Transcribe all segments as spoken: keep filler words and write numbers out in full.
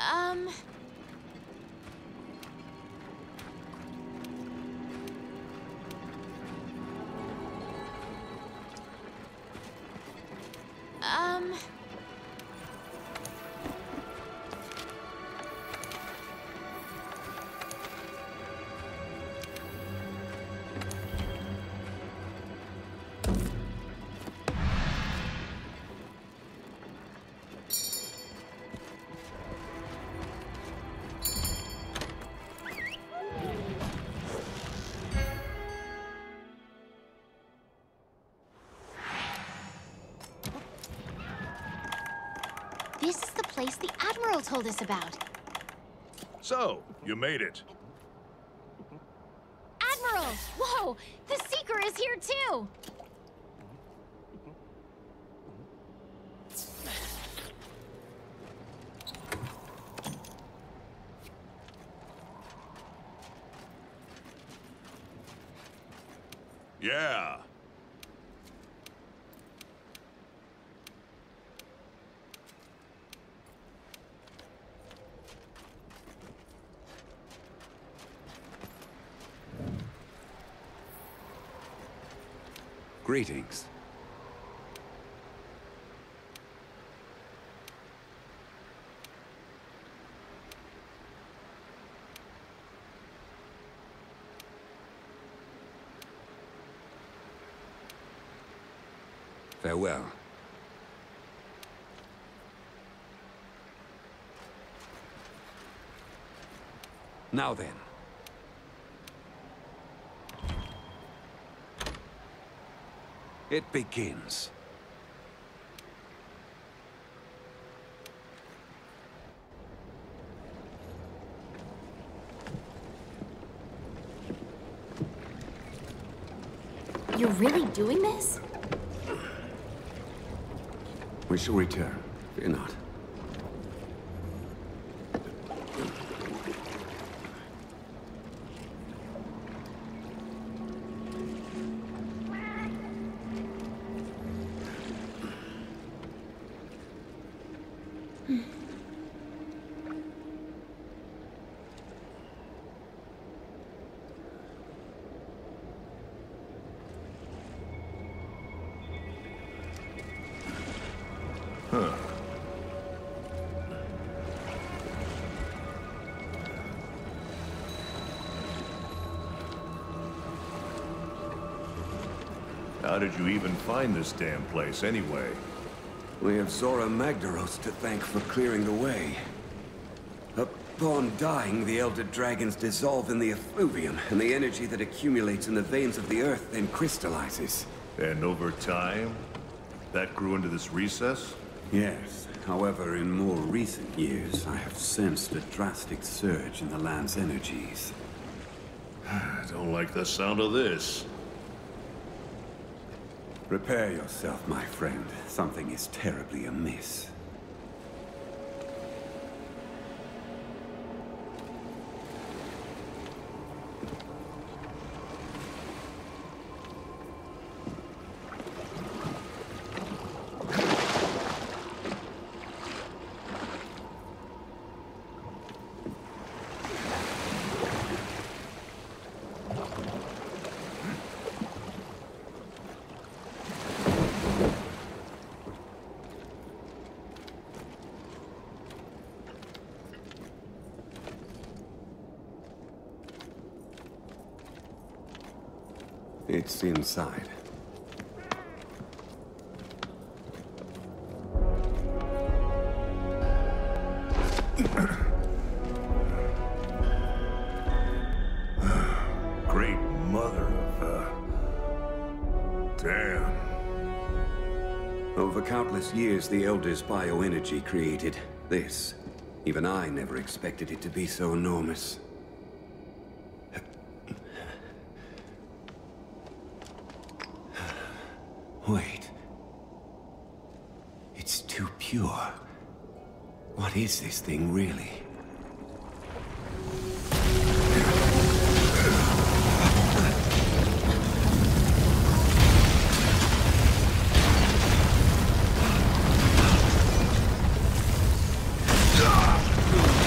Um... Um... This is the place the Admiral told us about. So, you made it. Admiral! Whoa! The Seeker is here too! Yeah. Greetings. Farewell. Now then. It begins. You're really doing this? We shall return. Fear not. Huh. How did you even find this damn place, anyway? We have Zora Magdaros to thank for clearing the way. Upon dying, the Elder Dragons dissolve in the effluvium, and the energy that accumulates in the veins of the earth then crystallizes. And over time, that grew into this recess? Yes. However, in more recent years, I have sensed a drastic surge in the land's energies. I don't like the sound of this. Prepare yourself, my friend. Something is terribly amiss. It's inside. Great mother of, uh... damn. Over countless years, the Elders' bioenergy created this. Even I never expected it to be so enormous. Wait. It's too pure. What is this thing, really? Ah!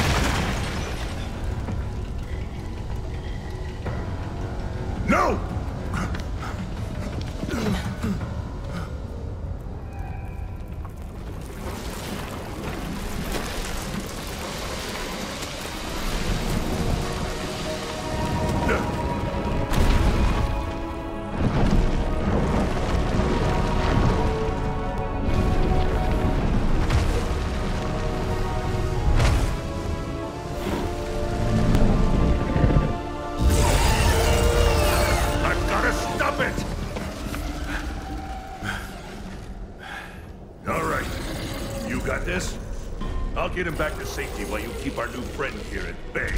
got this? I'll get him back to safety while you keep our new friend here at bay.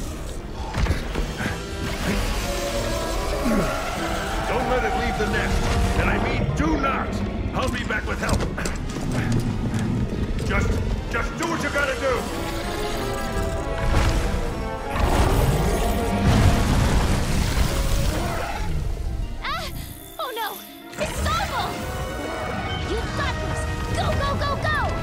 Don't let it leave the nest. And I mean do not! I'll be back with help. Just, just do what you gotta do! Ah! Oh no! It's Zarble! You've got this! Go, go, go, go!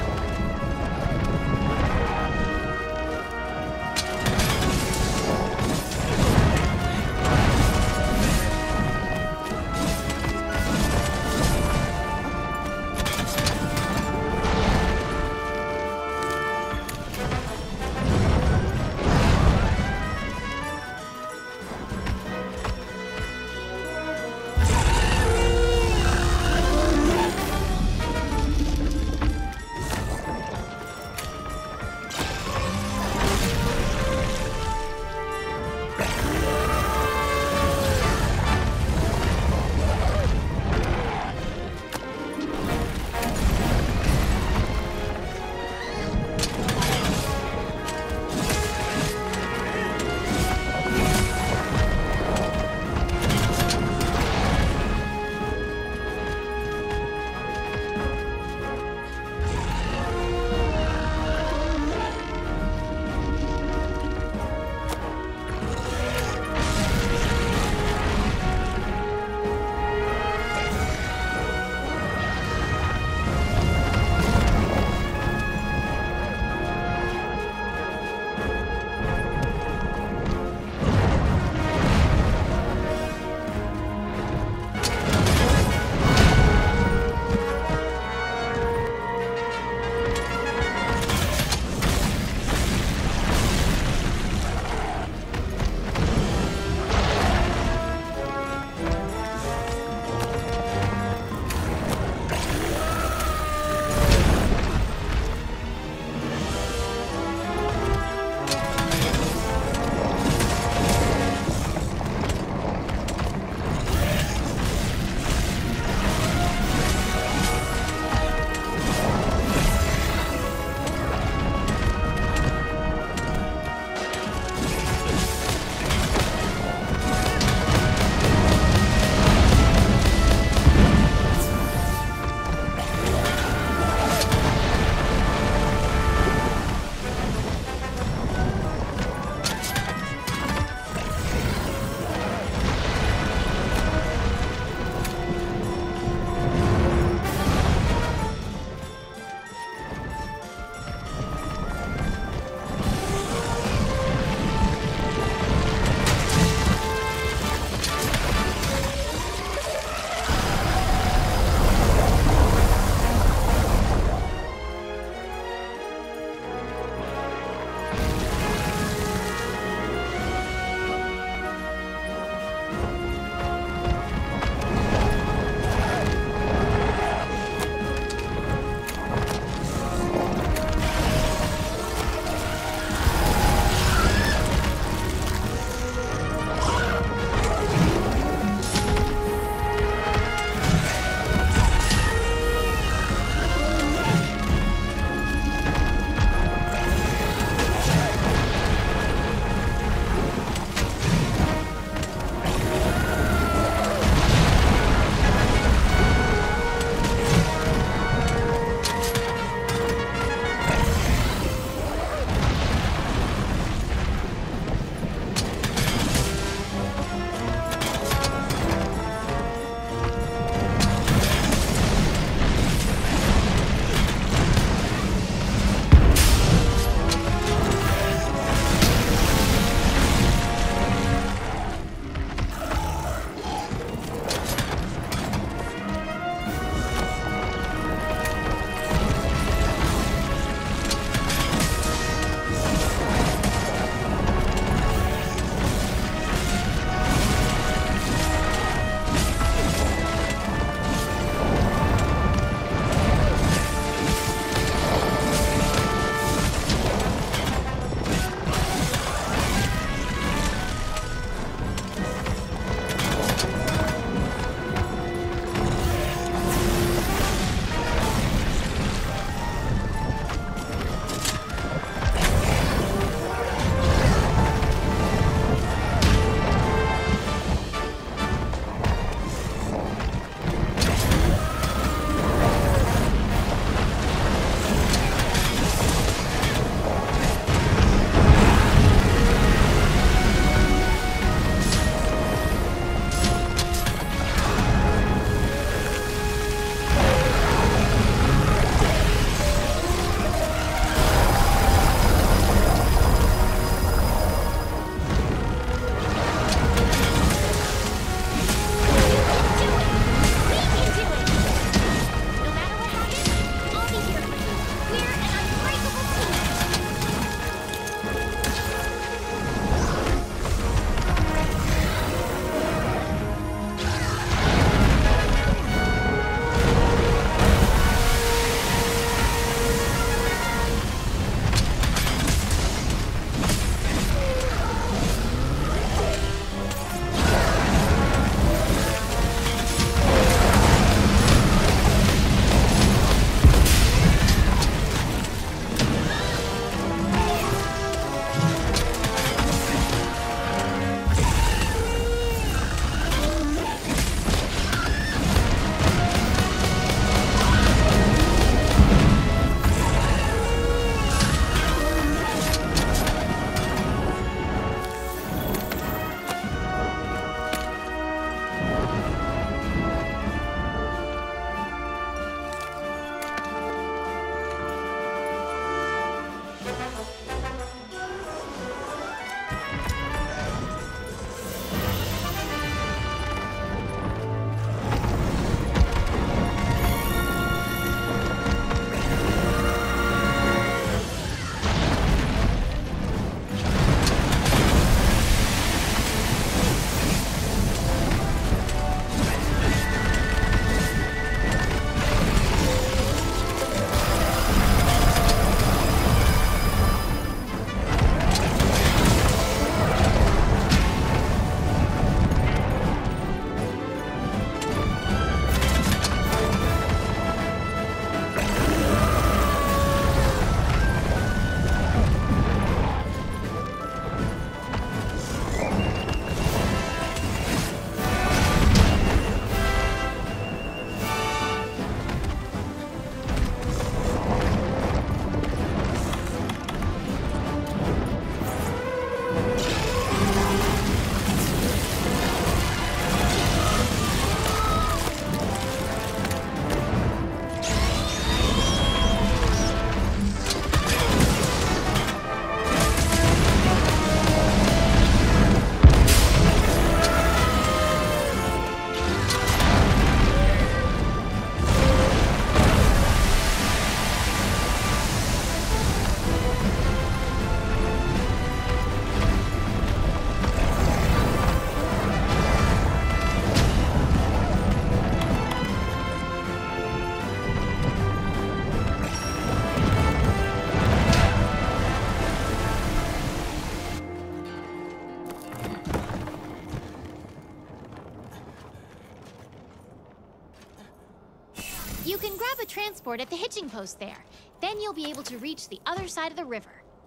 You can grab a transport at the hitching post there. Then you'll be able to reach the other side of the river.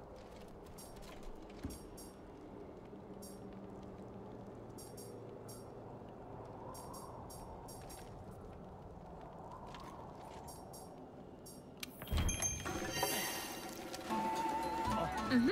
Mm-hmm.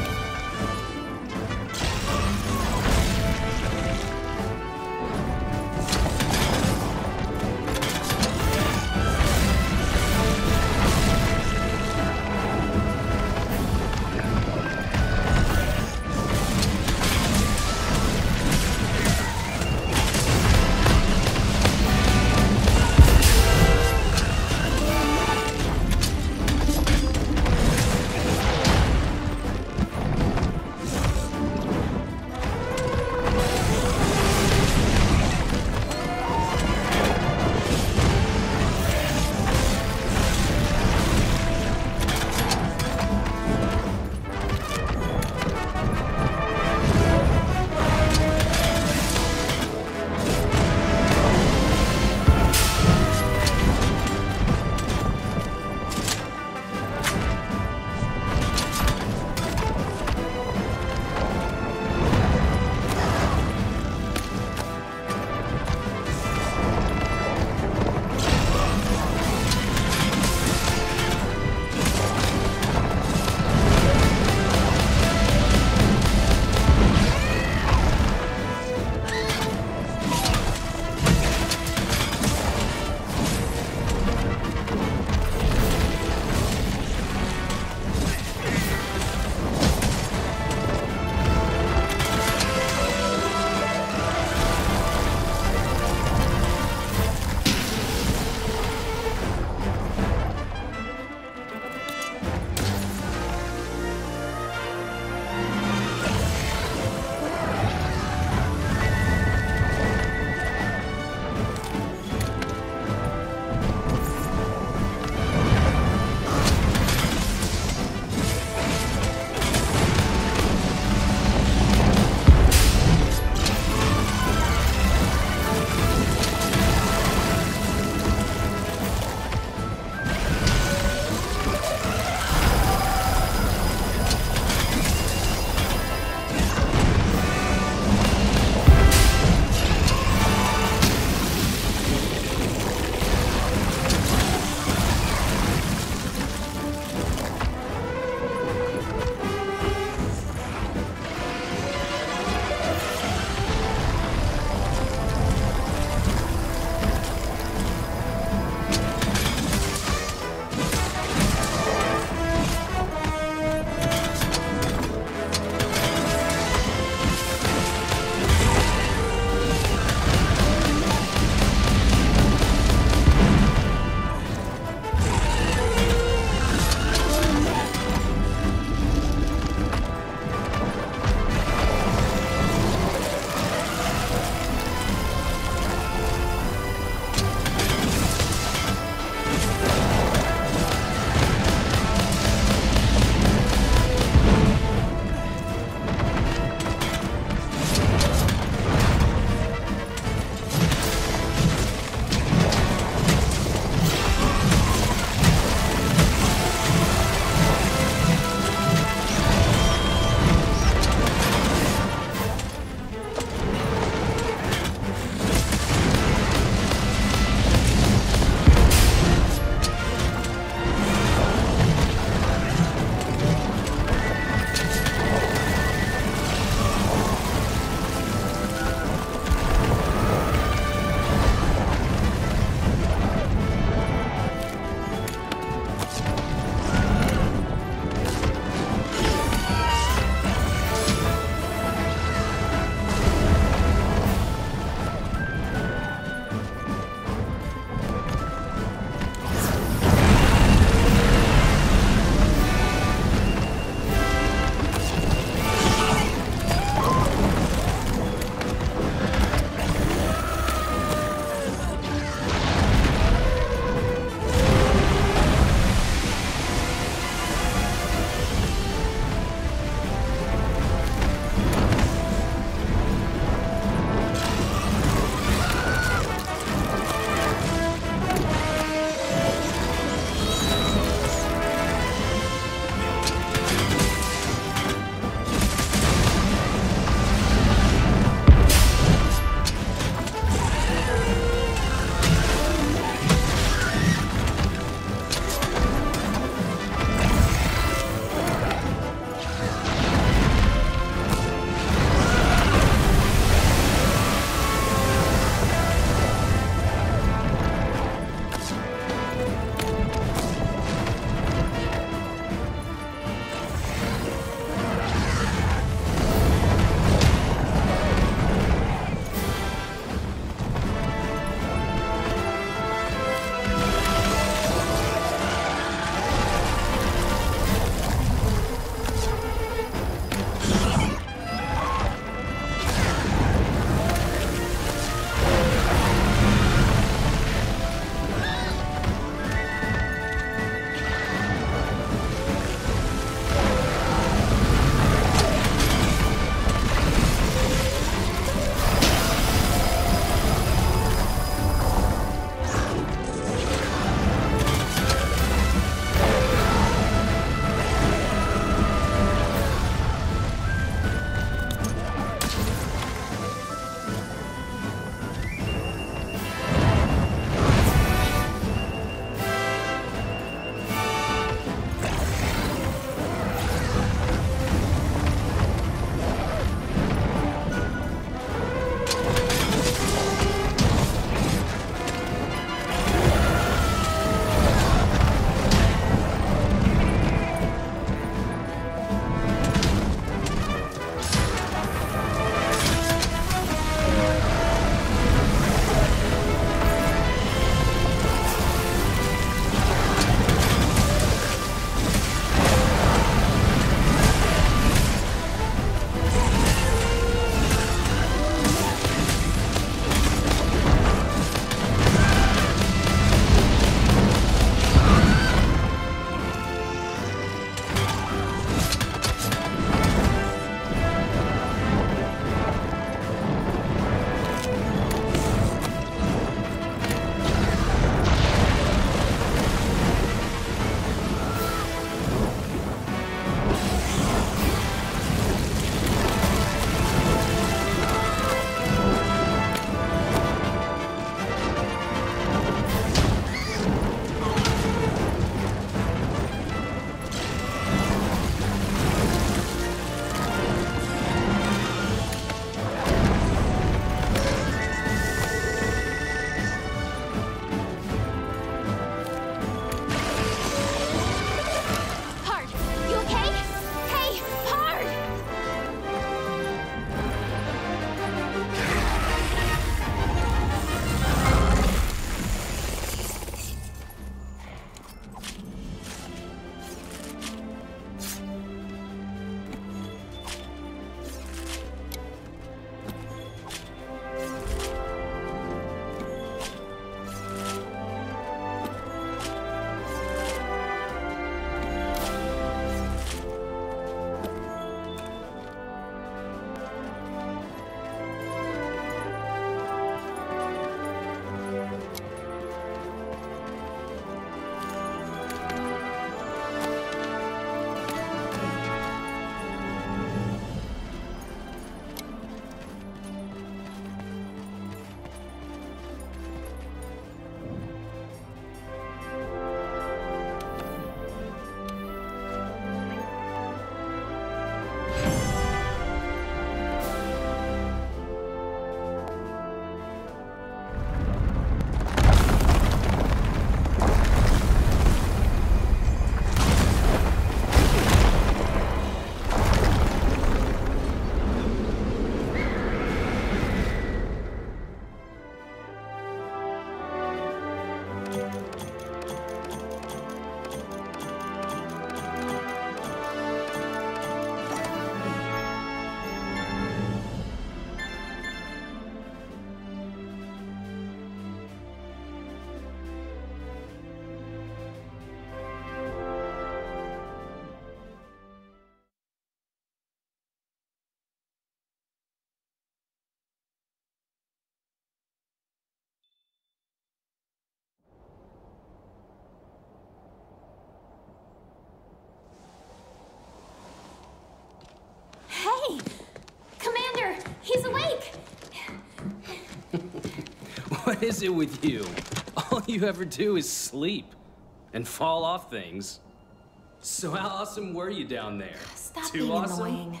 What is it with you? All you ever do is sleep and fall off things. So how awesome were you down there? Stop Too being awesome? annoying.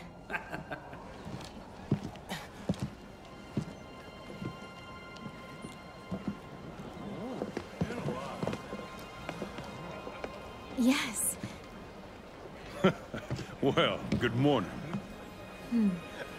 Yes. Well, good morning. Hmm.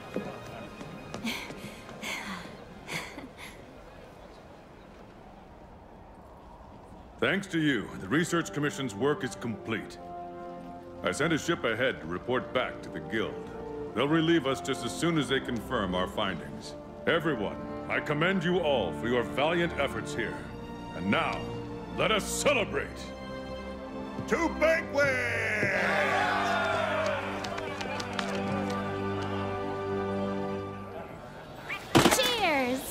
Thanks to you, the Research Commission's work is complete. I sent a ship ahead to report back to the Guild. They'll relieve us just as soon as they confirm our findings. Everyone, I commend you all for your valiant efforts here. And now, let us celebrate! To banquet! Cheers!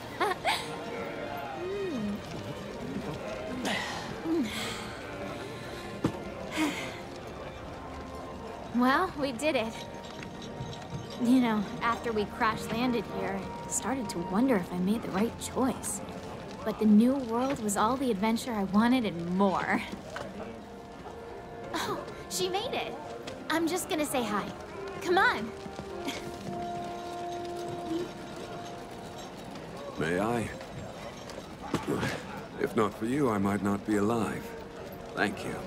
Well, we did it. You know, after we crash-landed here, I started to wonder if I made the right choice. But the new world was all the adventure I wanted and more. Oh, she made it. I'm just gonna say hi. Come on. May I? If not for you, I might not be alive. Thank you.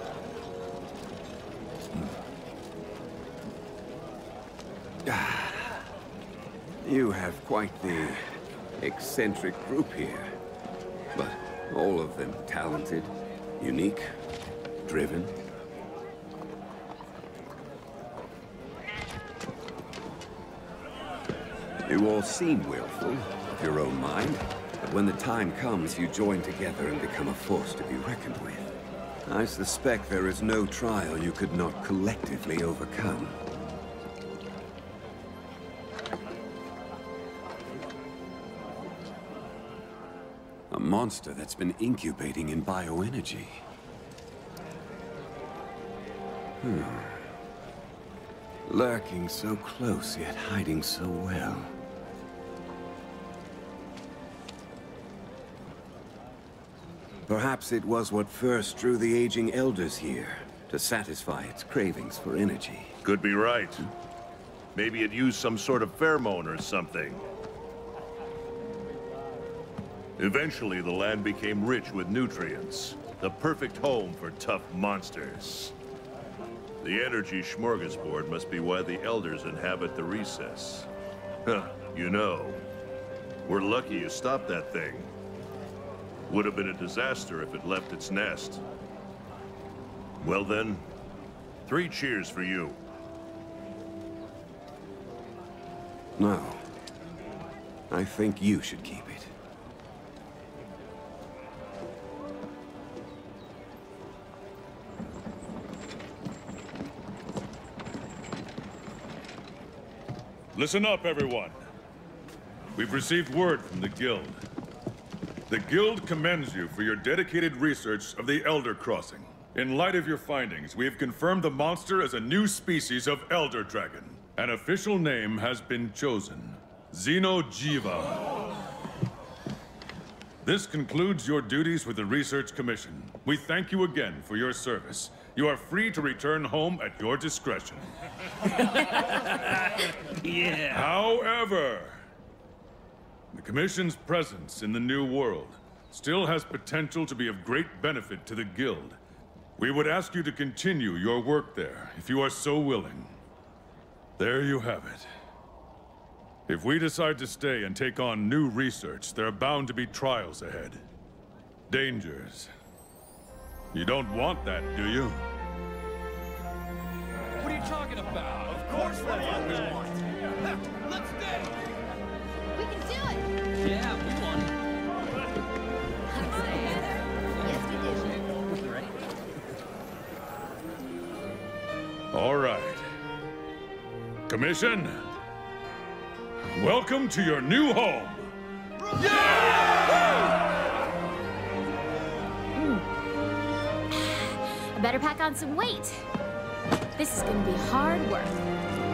You have quite the eccentric group here. But all of them talented, unique, driven. You all seem willful, of your own mind. But when the time comes, you join together and become a force to be reckoned with. I suspect there is no trial you could not collectively overcome. A monster that's been incubating in bioenergy. Hmm. Lurking so close, yet hiding so well. Perhaps it was what first drew the aging elders here, to satisfy its cravings for energy. Could be right. Maybe it used some sort of pheromone or something. Eventually, the land became rich with nutrients. The perfect home for tough monsters. The energy smorgasbord must be why the elders inhabit the recess. Huh, you know, we're lucky you stopped that thing. Would have been a disaster if it left its nest. Well then, three cheers for you. No. I think you should keep it. Listen up, everyone. We've received word from the Guild. The Guild commends you for your dedicated research of the Elder Crossing. In light of your findings, we have confirmed the monster as a new species of Elder Dragon. An official name has been chosen. Xeno'jiiva. This concludes your duties with the Research Commission. We thank you again for your service. You are free to return home at your discretion. Yeah. However, the Commission's presence in the New World still has potential to be of great benefit to the Guild. We would ask you to continue your work there, if you are so willing. There you have it. If we decide to stay and take on new research, there are bound to be trials ahead. Dangers. You don't want that, do you? What are you talking about? Of course that's what we want. Let's go! We can do it! Yeah, we won. I'm saying. Yes, we do. Ready? All right. Commission, welcome to your new home. I better pack on some weight. This is gonna be hard work.